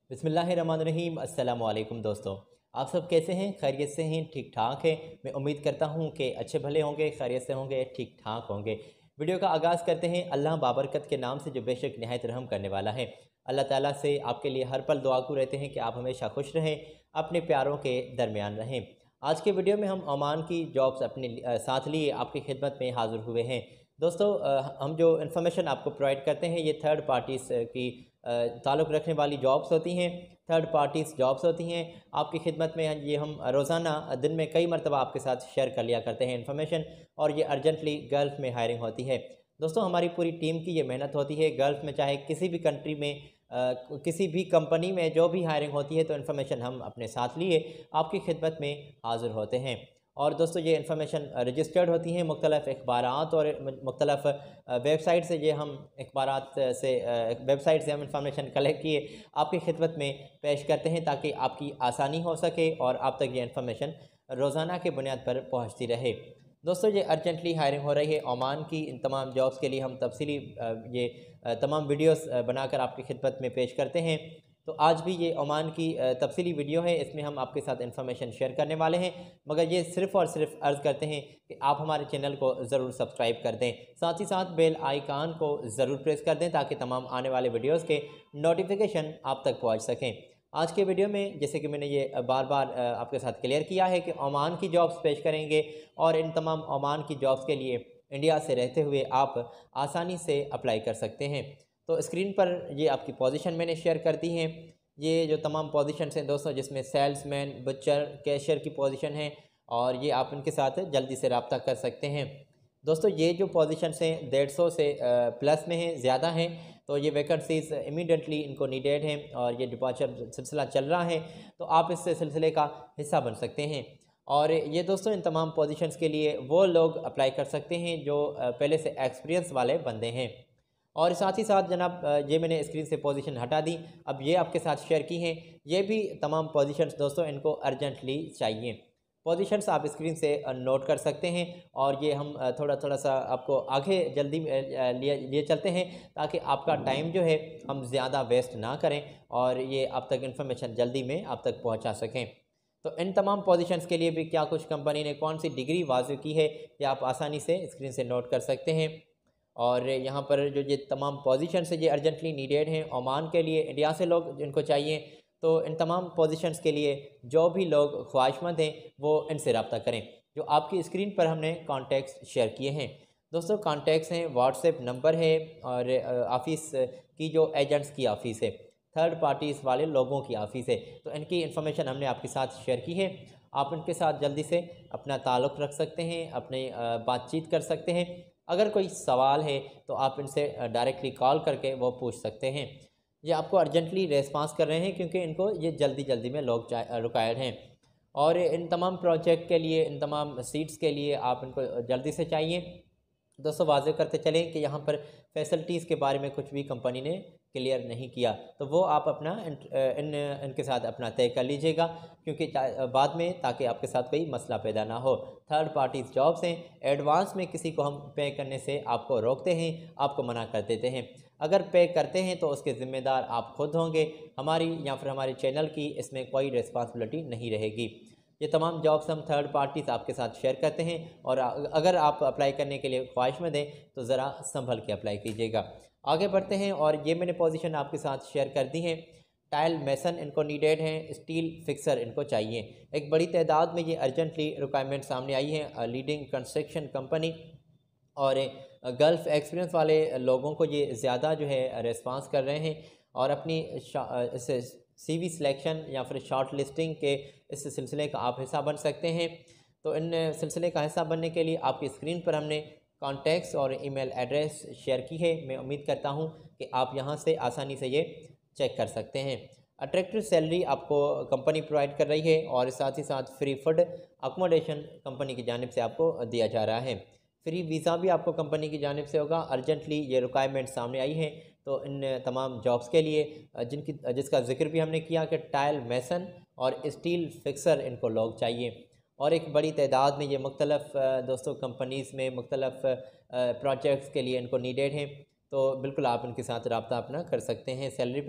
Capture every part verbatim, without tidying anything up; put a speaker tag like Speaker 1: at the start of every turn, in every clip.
Speaker 1: बिस्मिल्लाहिर्रहमानिर्रहीम। अस्सलाम वालेकुम दोस्तों, आप सब कैसे हैं? खैरियत से हैं? ठीक ठाक है। मैं उम्मीद करता हूं कि अच्छे भले होंगे, खैरियत से होंगे, ठीक ठाक होंगे। वीडियो का आगाज़ करते हैं अल्लाह बाबरकत के नाम से जो बेशक निहायत रहम करने वाला है। अल्लाह ताला से आपके लिए हर पल दुआगू रहते हैं कि आप हमेशा खुश रहें, अपने प्यारों के दरमियान रहें। आज के वीडियो में हम ओमान की जॉब्स अपने अ, साथ लिए आपकी खिदमत में हाज़िर हुए हैं। दोस्तों, अ, हम जो इन्फॉर्मेशन आपको प्रोवाइड करते हैं ये थर्ड पार्टीज़ की ताल्लुक़ रखने वाली जॉब्स होती हैं, थर्ड पार्टीज़ जॉब्स होती हैं। आपकी खिदमत में ये हम रोज़ाना दिन में कई मरतबा आपके साथ शेयर कर लिया करते हैं इन्फॉर्मेशन, और ये अर्जेंटली गल्फ़ में हायरिंग होती है। दोस्तों, हमारी पूरी टीम की ये मेहनत होती है गल्फ़ में, चाहे किसी भी कंट्री में, अ, किसी भी कंपनी में जो भी हायरिंग होती है, तो इन्फॉर्मेशन हम अपने साथ लिए आपकी खिदमत में हाज़िर होते हैं। और दोस्तों, ये इन्फॉर्मेशन रजिस्टर्ड होती हैं मुख्तलिफ़ अखबारात और मुख्तलिफ़ वेबसाइट से। ये हम अखबारात से, वेबसाइट से हम इंफॉर्मेशन कलेक्ट किए आपकी खिदमत में पेश करते हैं, ताकि आपकी आसानी हो सके और आप तक ये इन्फॉर्मेशन रोज़ाना के बुनियाद पर पहुंचती रहे। दोस्तों, ये अर्जेंटली हायरिंग हो रही है ओमान की। इन तमाम जॉब्स के लिए हम तफसीली अ, ये अ, तमाम वीडियोस अ, बनाकर आपकी खिदमत में पेश करते हैं। तो आज भी ये ओमान की अ, तफसीली वीडियो है, इसमें हम आपके साथ इन्फॉर्मेशन शेयर करने वाले हैं। मगर ये सिर्फ़ और सिर्फ अर्ज़ करते हैं कि आप हमारे चैनल को ज़रूर सब्सक्राइब कर दें, साथ ही साथ बेल आइकान को ज़रूर प्रेस कर दें, ताकि तमाम आने वाले वीडियोस के नोटिफिकेशन आप तक पहुंच सकें। आज के वीडियो में, जैसे कि मैंने ये बार बार अ, आपके साथ क्लियर किया है कि ओमान की जॉब्स पेश करेंगे, और इन तमाम ओमान की जॉब्स के लिए इंडिया से रहते हुए आप आसानी से अप्लाई कर सकते हैं। तो स्क्रीन पर ये आपकी पोजीशन मैंने शेयर कर दी है। ये जो तमाम पोजीशंस हैं दोस्तों, जिसमें सेल्समैन, बचर, कैशियर की पोजीशन है, और ये आप इनके साथ जल्दी से रब्ता कर सकते हैं। दोस्तों, ये जो पोजीशंस हैं डेढ़ सौ से प्लस में हैं, ज़्यादा हैं। तो ये वैकेंसीज़ इमीडिएटली इनको नीडेड हैं, और ये डिपार्चर सिलसिला चल रहा है, तो आप इस सिलसिले का हिस्सा बन सकते हैं। और ये दोस्तों, इन तमाम पोजीशंस के लिए वो लोग अप्लाई कर सकते हैं जो अ, पहले से एक्सपीरियंस वाले बंदे हैं। और साथ ही साथ जनाब, अ, ये मैंने स्क्रीन से पोजीशन हटा दी, अब ये आपके साथ शेयर की हैं। ये भी तमाम पोजीशंस दोस्तों, इनको अर्जेंटली चाहिए। पोजीशंस आप स्क्रीन से अ, नोट कर सकते हैं, और ये हम अ, थोड़ा थोड़ा सा आपको आगे जल्दी में, अ, लिए लिए चलते हैं, ताकि आपका टाइम जो है हम ज़्यादा वेस्ट ना करें, और ये आप तक इन्फॉर्मेशन जल्दी में आप तक पहुँचा सकें। तो इन तमाम पोजीशंस के लिए भी क्या कुछ कंपनी ने कौन सी डिग्री वाज़िब की है, ये आप आसानी से स्क्रीन से नोट कर सकते हैं। और यहाँ पर जो ये तमाम पोजीशंस है, ये अर्जेंटली नीडेड हैं ओमान के लिए, इंडिया से लोग जिनको चाहिए। तो इन तमाम पोजीशंस के लिए जो भी लोग ख्वाहिशमंद हैं, वो इनसे रब्ता करें, जो आपकी स्क्रीन पर हमने कॉन्टैक्ट्स शेयर किए हैं। दोस्तों, कॉन्टैक्ट्स हैं, व्हाट्सएप नंबर है, और ऑफ़िस की जो एजेंट्स की ऑफ़िस है, थर्ड पार्टीज़ वाले लोगों की ऑफ़िस है, तो इनकी इन्फॉर्मेशन हमने आपके साथ शेयर की है। आप इनके साथ जल्दी से अपना ताल्लुक़ रख सकते हैं, अपने अ, बातचीत कर सकते हैं। अगर कोई सवाल है तो आप इनसे डायरेक्टली कॉल करके वो पूछ सकते हैं। ये आपको अर्जेंटली रेस्पॉन्स कर रहे हैं, क्योंकि इनको ये जल्दी जल्दी में लोग रिक्वायर्ड हैं। और इन तमाम प्रोजेक्ट के लिए, इन तमाम सीट्स के लिए आप इनको जल्दी से चाहिए। दोस्तों, वाज़ेह करते चलें कि यहाँ पर फैसिलिटीज़ के बारे में कुछ भी कंपनी ने क्लियर नहीं किया, तो वो आप अपना इन इन इनके साथ अपना तय कर लीजिएगा, क्योंकि बाद में, ताकि आपके साथ कोई मसला पैदा ना हो। थर्ड पार्टीज़ जॉब्स हैं, एडवांस में किसी को हम पे करने से आपको रोकते हैं, आपको मना कर देते हैं। अगर पे करते हैं तो उसके ज़िम्मेदार आप खुद होंगे, हमारी या फिर हमारे चैनल की इसमें कोई रिस्पॉन्सिबिलिटी नहीं रहेगी। ये तमाम जॉब्स हम थर्ड पार्टीज़ आपके साथ शेयर करते हैं, और अगर आप अप्लाई करने के लिए ख्वाहिशमंद हैं तो ज़रा संभल के अप्लाई कीजिएगा। आगे बढ़ते हैं, और ये मैंने पोजीशन आपके साथ शेयर कर दी है। टाइल मेसन इनको नीडेड हैं, स्टील फिक्सर इनको चाहिए। एक बड़ी तादाद में ये अर्जेंटली रिक्वायरमेंट सामने आई है लीडिंग कंस्ट्रक्शन कंपनी, और गल्फ़ एक्सपीरियंस वाले लोगों को ये ज़्यादा जो है रिस्पांस कर रहे हैं, और अपनी इस सीवी सिलेक्शन या फिर शॉर्ट लिस्टिंग के इस सिलसिले का आप हिस्सा बन सकते हैं। तो इन सिलसिले का हिस्सा बनने के लिए आपकी स्क्रीन पर हमने कॉन्टैक्ट्स और ईमेल एड्रेस शेयर की है। मैं उम्मीद करता हूं कि आप यहां से आसानी से ये चेक कर सकते हैं। अट्रैक्टिव सैलरी आपको कंपनी प्रोवाइड कर रही है, और साथ ही साथ फ्री फूड अकोमोडेशन कंपनी की जानिब से आपको दिया जा रहा है। फ्री वीज़ा भी आपको कंपनी की जानिब से होगा। अर्जेंटली ये रिक्वायरमेंट सामने आई है, तो इन तमाम जॉब्स के लिए, जिनकी जिसका जिक्र भी हमने किया कि टाइल मेसन और स्टील फिक्सर इनको लोग चाहिए, और एक बड़ी तादाद में ये मुख्तलिफ़ दोस्तों कंपनीज़ में मुख्तलिफ़ प्रोजेक्ट्स के लिए इनको नीडेड हैं। तो बिल्कुल आप इनके साथ रब्ता अपना कर सकते हैं। सैलरी पर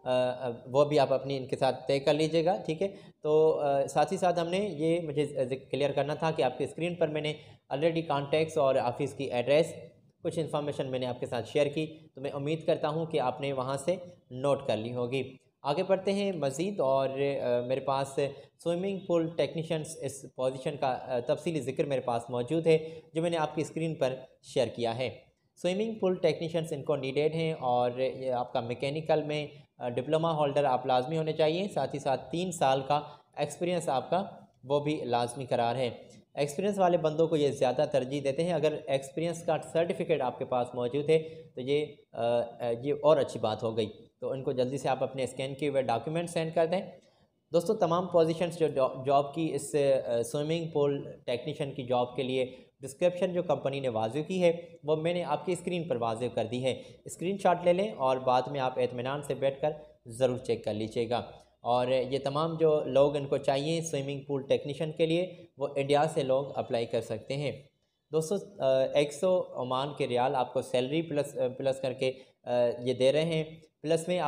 Speaker 1: वो भी आप अपनी इनके साथ तय कर लीजिएगा, ठीक है। तो साथ ही साथ हमने ये मुझे क्लियर करना था कि आपकी स्क्रीन पर मैंने ऑलरेडी कॉन्टैक्ट्स और ऑफिस की एड्रेस कुछ इन्फॉर्मेशन मैंने आपके साथ शेयर की, तो मैं उम्मीद करता हूँ कि आपने वहाँ से नोट कर ली होगी। आगे बढ़ते हैं मज़ीद, और आ, मेरे पास स्विमिंग पूल टेक्नीशियंस इस पोजीशन का तफसीली ज़िक्र मेरे पास मौजूद है, जो मैंने आपकी स्क्रीन पर शेयर किया है। स्विमिंग पूल टेक्नीशियंस इनको नीडेड हैं, और ये आपका मैकेनिकल में डिप्लोमा होल्डर आप लाजमी होने चाहिए, साथ ही साथ तीन साल का एक्सपीरियंस आपका वो भी लाजमी करार है। एक्सपीरियंस वाले बंदों को ये ज़्यादा तरजीह देते हैं। अगर एक्सपीरियंस का सर्टिफिकेट आपके पास मौजूद है तो ये आ, ये और अच्छी बात हो गई। तो इनको जल्दी से आप अपने स्कैन किए हुए डॉक्यूमेंट सेंड कर दें। दोस्तों, तमाम पोजीशंस जो जॉब की इस स्विमिंग पूल टेक्नीशियन की जॉब के लिए डिस्क्रिप्शन जो कंपनी ने वाज़ेह की है वो मैंने आपकी स्क्रीन पर वाज़ेह कर दी है। स्क्रीनशॉट ले लें और बाद में आप इत्मीनान से बैठकर ज़रूर चेक कर लीजिएगा। और ये तमाम जो लोग इनको चाहिए स्विमिंग पूल टेक्नीशियन के लिए, वो इंडिया से लोग अप्लाई कर सकते हैं। दोस्तों, एक सौ ओमान के रियाल आपको सैलरी प्लस प्लस करके ये दे रहे हैं, प्लस में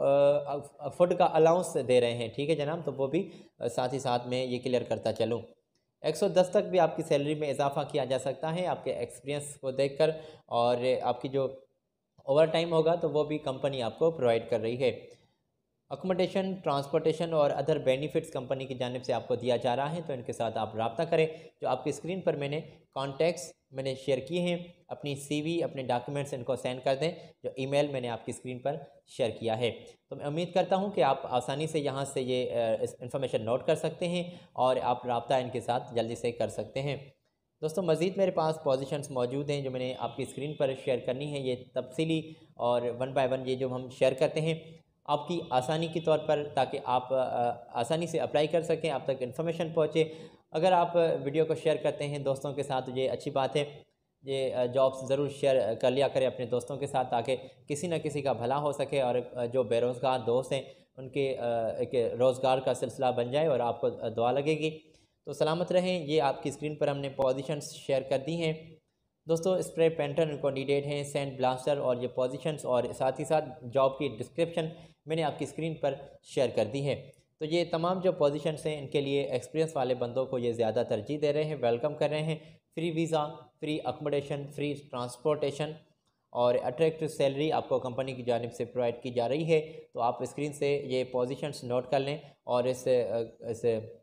Speaker 1: आपको फूड का अलाउंस दे रहे हैं, ठीक है जनाब। तो वो भी साथ ही साथ में ये क्लियर करता चलूँ, एक सौ दस तक भी आपकी सैलरी में इजाफा किया जा सकता है आपके एक्सपीरियंस को देखकर, और आपकी जो ओवर टाइम होगा तो वो भी कंपनी आपको प्रोवाइड कर रही है। अकोमोडेशन, ट्रांसपोर्टेशन और अदर बेनिफिट्स कंपनी की जानिब से आपको दिया जा रहा है, तो इनके साथ आप रब्ता करें। जो आपकी स्क्रीन पर मैंने कॉन्टैक्ट्स मैंने शेयर किए हैं, अपनी सीवी, अपने डॉक्यूमेंट्स इनको सेंड कर दें, जो ईमेल मैंने आपकी स्क्रीन पर शेयर किया है। तो मैं उम्मीद करता हूं कि आप आसानी से यहां से ये इन्फॉर्मेशन नोट कर सकते हैं और आप रब्ता इनके साथ जल्दी से कर सकते हैं। दोस्तों, मज़ीद मेरे पास पोजीशंस मौजूद हैं जो मैंने आपकी स्क्रीन पर शेयर करनी है। ये तफसीली और वन बाय वन ये जो हम शेयर करते हैं आपकी आसानी के तौर पर, ताकि आप आसानी से अप्लाई कर सकें, आप तक इन्फॉर्मेशन पहुँचे। अगर आप वीडियो को शेयर करते हैं दोस्तों के साथ तो ये अच्छी बात है। ये जॉब्स ज़रूर शेयर कर लिया करें अपने दोस्तों के साथ, ताकि किसी न किसी का भला हो सके और जो बेरोज़गार दोस्त हैं उनके एक रोज़गार का सिलसिला बन जाए और आपको दुआ लगेगी। तो सलामत रहें। ये आपकी स्क्रीन पर हमने पोजीशंस शेयर कर दी हैं। दोस्तों, स्प्रे पेंटर इनको नीडेड हैं, सैंड ब्लास्टर, और ये पोजीशंस और साथ ही साथ जॉब की डिस्क्रिप्शन मैंने आपकी स्क्रीन पर शेयर कर दी है। तो ये तमाम जो पोजीशंस हैं इनके लिए एक्सपीरियंस वाले बंदों को ये ज़्यादा तरजीह दे रहे हैं, वेलकम कर रहे हैं। Free visa, free accommodation, free transportation और अट्रैक्टिव सैलरी आपको कंपनी की जानिब से प्रोवाइड की जा रही है। तो आप स्क्रीन से ये पोजीशंस नोट कर लें, और इस इस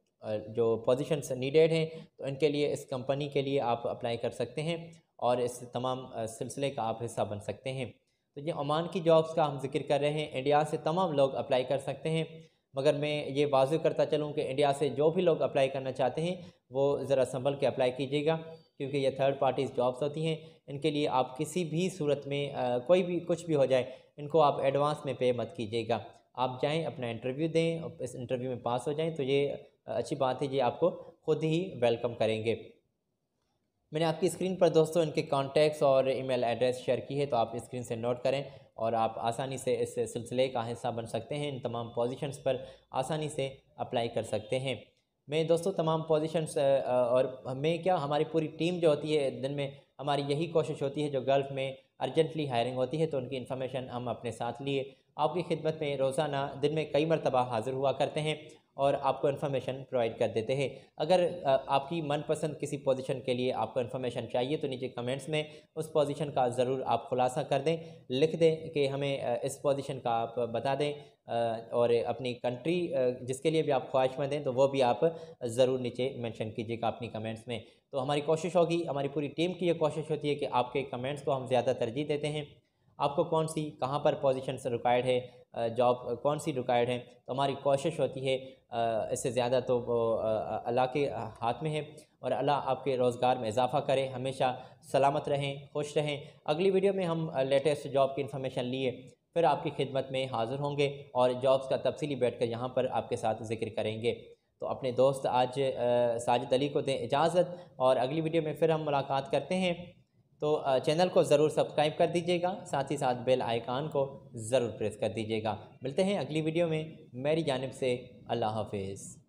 Speaker 1: जो पोजीशंस नीडेड हैं तो इनके लिए इस कंपनी के लिए आप अप्लाई कर सकते हैं और इस तमाम सिलसिले का आप हिस्सा बन सकते हैं। तो ये ओमान की जॉब्स का हम जिक्र कर रहे हैं, इंडिया से तमाम लोग अप्लाई कर सकते हैं, मगर मैं ये वाज़ेह करता चलूँ कि इंडिया से जो भी लोग अप्लाई करना चाहते हैं वो ज़रा संभल के अप्लाई कीजिएगा, क्योंकि ये थर्ड पार्टीज़ जॉब्स होती हैं। इनके लिए आप किसी भी सूरत में आ, कोई भी कुछ भी हो जाए, इनको आप एडवांस में पे मत कीजिएगा। आप जाएं, अपना इंटरव्यू दें, इस इंटरव्यू में पास हो जाएं तो ये अच्छी बात है, ये आपको ख़ुद ही वेलकम करेंगे। मैंने आपकी स्क्रीन पर दोस्तों इनके कॉन्टैक्ट्स और ईमेल एड्रेस शेयर की है, तो आप स्क्रीन से नोट करें और आप आसानी से इस सिलसिले का हिस्सा बन सकते हैं। इन तमाम पोजीशंस पर आसानी से अप्लाई कर सकते हैं। मैं दोस्तों तमाम पोजीशंस और हमें क्या, हमारी पूरी टीम जो होती है, दिन में हमारी यही कोशिश होती है, जो गल्फ़ में अर्जेंटली हायरिंग होती है तो उनकी इन्फॉर्मेशन हम अपने साथ लिए आपकी खिदमत में रोज़ाना दिन में कई मरतबा हाज़िर हुआ करते हैं और आपको इन्फॉर्मेशन प्रोवाइड कर देते हैं। अगर आपकी मनपसंद किसी पोजीशन के लिए आपको इन्फॉर्मेशन चाहिए तो नीचे कमेंट्स में उस पोजीशन का ज़रूर आप खुलासा कर दें, लिख दें कि हमें इस पोजीशन का आप बता दें, और अपनी कंट्री जिसके लिए भी आप ख्वाहिशमंद हैं तो वो भी आप ज़रूर नीचे मेंशन कीजिएगा अपनी कमेंट्स में। तो हमारी कोशिश होगी, हमारी पूरी टीम की ये कोशिश होती है कि आपके कमेंट्स को हम ज़्यादा तरजीह देते हैं। आपको कौन सी, कहाँ पर पोजीशन रिक्वायर्ड है, जॉब कौन सी रिक्वायर्ड है, तो हमारी कोशिश होती है इससे ज़्यादा तो वो अल्लाह के हाथ में है, और अल्लाह आपके रोज़गार में इजाफ़ा करे। हमेशा सलामत रहें, खुश रहें। अगली वीडियो में हम लेटेस्ट जॉब की इन्फॉर्मेशन लिए फिर आपकी खिदमत में हाज़िर होंगे और जॉब्स का तफसीली बैठ कर यहाँ पर आपके साथ ज़िक्र करेंगे। तो अपने दोस्त आज साजिद अली को दें इजाज़त, और अगली वीडियो में फिर हम मुलाकात करते हैं। तो चैनल को ज़रूर सब्सक्राइब कर दीजिएगा, साथ ही साथ बेल आइकान को ज़रूर प्रेस कर दीजिएगा। मिलते हैं अगली वीडियो में। मेरी जानिब से अल्लाह हाफिज़।